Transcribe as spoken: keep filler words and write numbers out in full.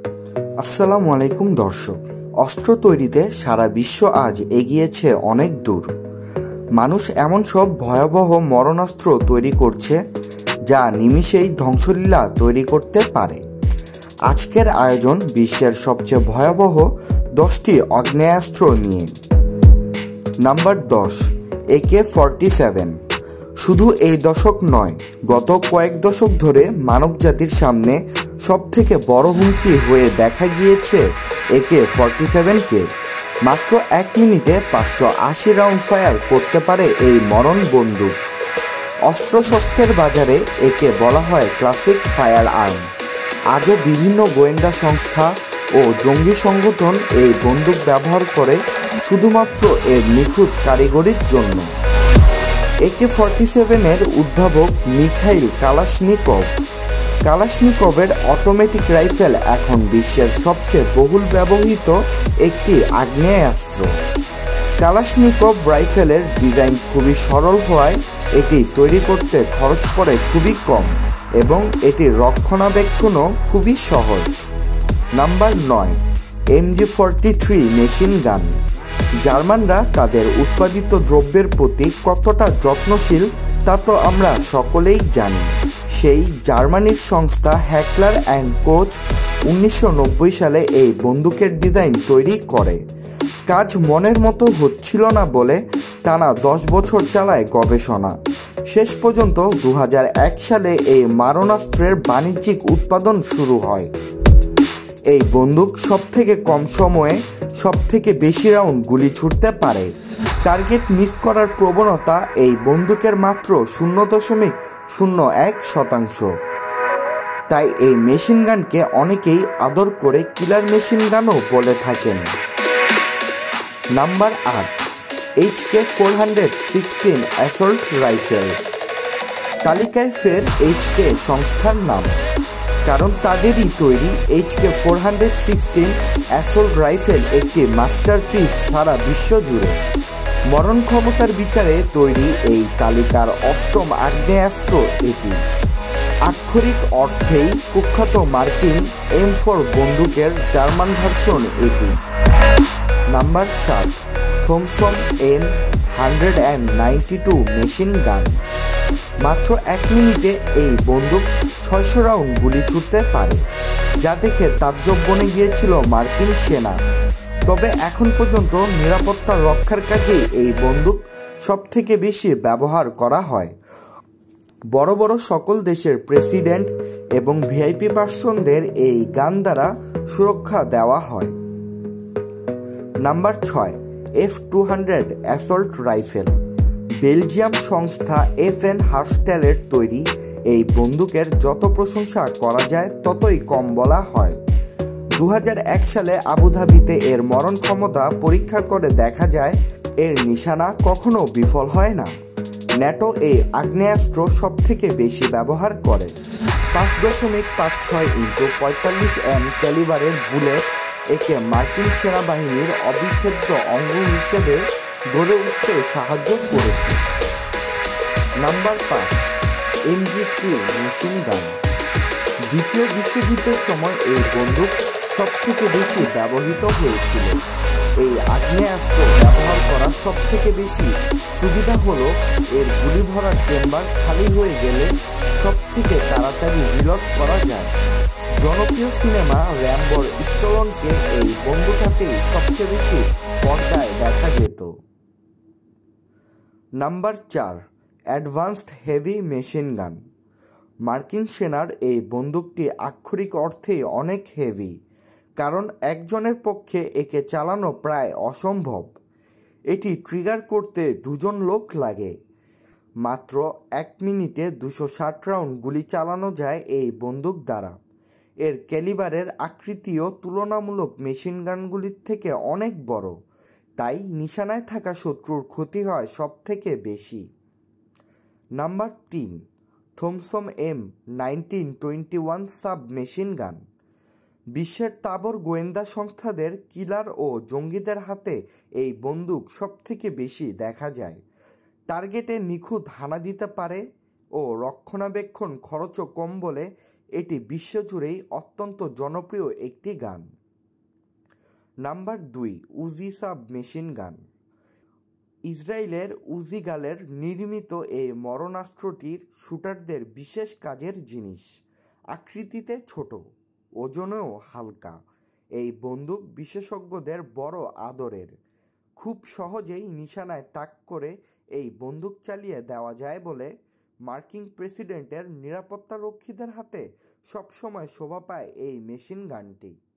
আসসালামু আলাইকুম দর্শক। অস্ত্র তৈরিতে সারা বিশ্ব আজ এগিয়েছে অনেক দূর। মানুষ এমন সব ভয়াবহ মরণাস্ত্র তৈরি করছে যা নিমিষেই ধ্বংসলীলা তৈরি করতে পারে। আজকের আয়োজন বিশ্বের সবচেয়ে ভয়াবহ দশটি আগ্নেয়াস্ত্র নিয়ে। নাম্বার দশ, একে ফর্টি সেভেন। শুধু এই দশক নয়, গত কয়েক দশক ধরে মানবজাতির সামনে সব থেকে বড় হুমকি হয়ে দেখা গিয়েছে একে ফর্টি সেভেনকে। মাত্র এক মিনিটে পাঁচশো আশি রাউন্ড ফায়ার করতে পারে এই মরণ বন্দুক। অস্ত্রশস্ত্রের বাজারে একে বলা হয় ক্লাসিক ফায়ার আর্ম। আজও বিভিন্ন গোয়েন্দা সংস্থা ও জঙ্গি সংগঠন এই বন্দুক ব্যবহার করে শুধুমাত্র এর নিখুঁত কারিগরির জন্য। একে ফর্টি সেভেনের উদ্ভাবক মিখাইল কালাশনিকভ। কালাশনিকভের অটোমেটিক রাইফেল এখন বিশ্বের সবচেয়ে বহুল ব্যবহৃত একটি আগ্নেয়াস্ত্র। কালাশনিকভ রাইফেলের ডিজাইন খুবই সরল হওয়ায় এটি তৈরি করতে খরচ পড়ে খুবই কম এবং এটির রক্ষণাবেক্ষণও খুবই সহজ। নাম্বার নয়, MG forty three machine gun. জার্মানরা তাদের উৎপাদিত দ্রব্যের প্রতি কতটা যত্নশীল তা তো আমরা সকলেই জানি। সেই জার্মানির সংস্থা হ্যাকলার অ্যান্ড কোচ উনিশশো নব্বই সালে এই বন্দুকের ডিজাইন তৈরি করে। কাজ মনের মতো হচ্ছিল না বলে টানা দশ বছর চালায় গবেষণা। শেষ পর্যন্ত দু হাজার এক সালে এই মারণাস্ত্রের বাণিজ্যিক উৎপাদন শুরু হয়। এই বন্দুক সব থেকে কম সময়ে সব থেকে বেশি রাউন্ড গুলি ছুটতে পারে। টার্গেট মিস করার প্রবণতা এই বন্দুকের মাত্র শূন্য দশমিক শূন্য এক শতাংশ। তাই এই মেশিন গানকে অনেকেই আদর করে কিলার মেশিন গানও বলে থাকেন। নাম্বার আট, HK four hundred sixteen assault rifle. তালিকায় ফের এইচকে সংস্থার নাম, কারণ তাদেরই তৈরি HK four hundred sixteen assault rifle একটি মাস্টারপিস সারা বিশ্ব জুড়ে। মরণ ক্ষমতার বিচারে তৈরি এই তালিকার অষ্টম আগ্নেয়াস্ত্র এটি। আক্ষরিক অর্থেই কুখ্যাত মার্কিন এম ফোর বন্দুকের জার্মান ভার্সন এটি। নাম্বার সাত, Thompson M hundred and ninety two machine gun. মাত্র এক মিনিটে এই বন্দুক ছয়শো রাউন্ড গুলি ছুটতে পারে, যা দেখে তাজ্জব বনে গিয়েছিল মার্কিন সেনা। তবে এখন পর্যন্ত নিরাপত্তা রক্ষার কাজে এই বন্দুক সব থেকে বেশি ব্যবহার করা হয়। বড় বড় সকল দেশের প্রেসিডেন্ট এবং ভিআইপি পার্সনদের এই গান দ্বারা সুরক্ষা দেওয়া হয়। নাম্বার ছয়, F two hundred assault rifle. Belgium সংস্থা এফ এন হার্স্টেলের তৈরি এই বন্দুকের যত প্রশংসা করা যায় ততই কম বলা হয়। দু হাজার এক সালে আবুধাবিতে এর মরণ ক্ষমতা পরীক্ষা করে দেখা যায় এর নিশানা কখনো বিফল হয় না। ন্যাটো এই আগ্নেয়াস্ত্র সব থেকে বেশি ব্যবহার করে। পাঁচ দশমিক পাঁচ ছয় ইন্টু পঁয়তাল্লিশ এম ক্যালিবারের বুলেট একে মার্কিন সেনাবাহিনীর অবিচ্ছেদ্য অঙ্গ হিসেবে গড়ে উঠতে সাহায্য করেছে। নাম্বার পাঁচ, এমজি থ্রি মেশিন গান। দ্বিতীয় বিশ্বযুদ্ধের সময় এই বন্দুক সব থেকে বেশি ব্যবহৃত হয়েছিল। এই আগ্নেয়াস্ত্র ব্যবহার করার সব থেকে বেশি সুবিধা হলো এর গুলি ভরার চেম্বার খালি হয়ে গেলে সব থেকে তাড়াতাড়ি রিলোড করা যায়। জনপ্রিয় সিনেমা র্যাম্বোর স্ট্যালোনকে এই বন্দুক হাতেই সবচেয়ে বেশি পর্দায় দেখা যেত। নাম্বার চার, অ্যাডভান্সড হেভি মেশিন গান। মার্কিন সেনার এই বন্দুকটি আক্ষরিক অর্থেই অনেক হেভি, কারণ একজনের পক্ষে একে চালানো প্রায় অসম্ভব। এটি ট্রিগার করতে দুজন লোক লাগে। মাত্র এক মিনিটে দুশো ষাট রাউন্ড গুলি চালানো যায় এই বন্দুক দ্বারা। এর ক্যালিবারের আকৃতিও তুলনামূলক মেশিন গানগুলির থেকে অনেক বড়, তাই নিশানায় থাকা শত্রুর ক্ষতি হয় সব থেকে বেশি। নাম্বার তিন, Thompson M nineteen twenty one sub machine gun. বিশ্বের তাবর গোয়েন্দা সংস্থাদের কিলার ও জঙ্গিদের হাতে এই বন্দুক সব থেকে বেশি দেখা যায়। টার্গেটে নিখুঁত হানা দিতে পারে ও রক্ষণাবেক্ষণ খরচও কম বলে এটি বিশ্বজুড়েই অত্যন্ত জনপ্রিয় একটি গান। নাম্বার দুই, উজি সাব মেশিন গান। ইসরায়েলের উজি গালের নির্মিত এই মরণাস্ত্রটির শুটারদের বিশেষ কাজের জিনিস। আকৃতিতে ছোট, ওজনেও হালকা, এই বন্দুক বিশেষজ্ঞদের বড় আদরের। খুব সহজেই নিশানায় তাক করে এই বন্দুক চালিয়ে দেওয়া যায় বলে মার্কিন প্রেসিডেন্টের নিরাপত্তারক্ষীদের হাতে সবসময় শোভা পায় এই মেশিন গানটি।